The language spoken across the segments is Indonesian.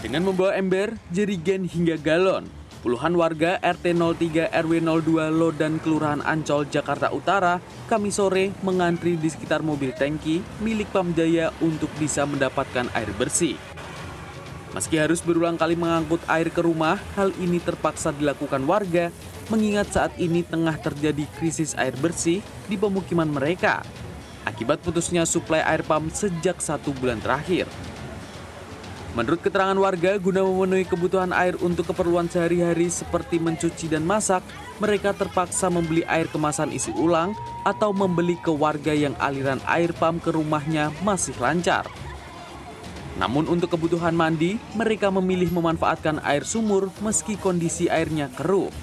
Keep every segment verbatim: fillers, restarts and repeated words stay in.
Dengan membawa ember, jerigen hingga galon, puluhan warga R T nol tiga R W nol dua Lodan Kelurahan Ancol, Jakarta Utara, Kamis sore mengantri di sekitar mobil tangki milik Pamjaya untuk bisa mendapatkan air bersih. Meski harus berulang kali mengangkut air ke rumah, hal ini terpaksa dilakukan warga mengingat saat ini tengah terjadi krisis air bersih di pemukiman mereka akibat putusnya suplai air pam sejak satu bulan terakhir. Menurut keterangan warga, guna memenuhi kebutuhan air untuk keperluan sehari-hari seperti mencuci dan masak, mereka terpaksa membeli air kemasan isi ulang atau membeli ke warga yang aliran air pam ke rumahnya masih lancar. Namun untuk kebutuhan mandi, mereka memilih memanfaatkan air sumur meski kondisi airnya keruh.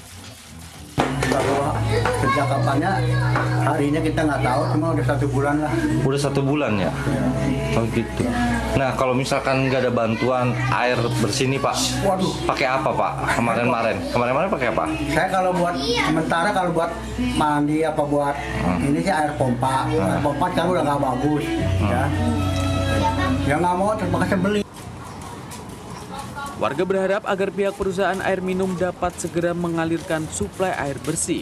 Kalau sejak kapannya, harinya kita nggak tahu, cuma udah satu bulan lah. Udah satu bulan ya? Oh gitu. Nah kalau misalkan nggak ada bantuan air bersih nih Pak, Waduh. pakai apa Pak? Kemarin-kemarin, kemarin-kemarin pakai apa? Saya kalau buat sementara kalau buat mandi apa buat hmm. ini sih air pompa. Hmm. Air pompa kan udah nggak bagus, hmm. ya. Ya nggak mau, terpaksa beli. Warga berharap agar pihak perusahaan air minum dapat segera mengalirkan suplai air bersih.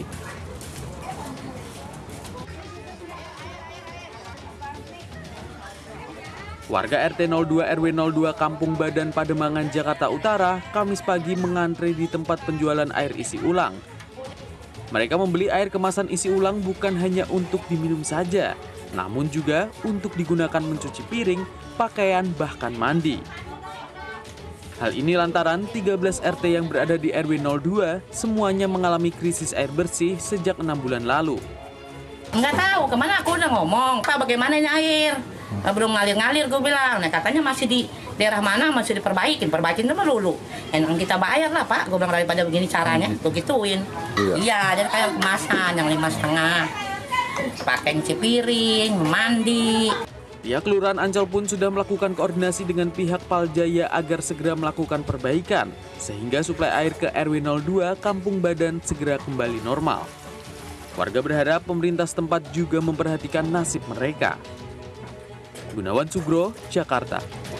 Warga R T nol dua R W nol dua Kampung Badan Pademangan, Jakarta Utara, Kamis pagi mengantre di tempat penjualan air isi ulang. Mereka membeli air kemasan isi ulang bukan hanya untuk diminum saja, namun juga untuk digunakan mencuci piring, pakaian, bahkan mandi. Hal ini lantaran tiga belas R T yang berada di R W nol dua semuanya mengalami krisis air bersih sejak enam bulan lalu. Enggak tahu, kemana aku udah ngomong, Pak bagaimana ini air? Nah, belum ngalir-ngalir gue bilang, nah katanya masih di daerah mana masih diperbaikin, perbaikin itu dulu. Yang kita bayar lah Pak, gue bilang daripada begini caranya, gue gituin. Iya, iya jadi kayak kemasan yang lima setengah, pakai nyuci piring, mandi. Pihak Kelurahan Ancol pun sudah melakukan koordinasi dengan pihak Pamjaya agar segera melakukan perbaikan, sehingga suplai air ke R W nol dua Kampung Badan segera kembali normal. Warga berharap pemerintah setempat juga memperhatikan nasib mereka. Gunawan Sugro, Jakarta.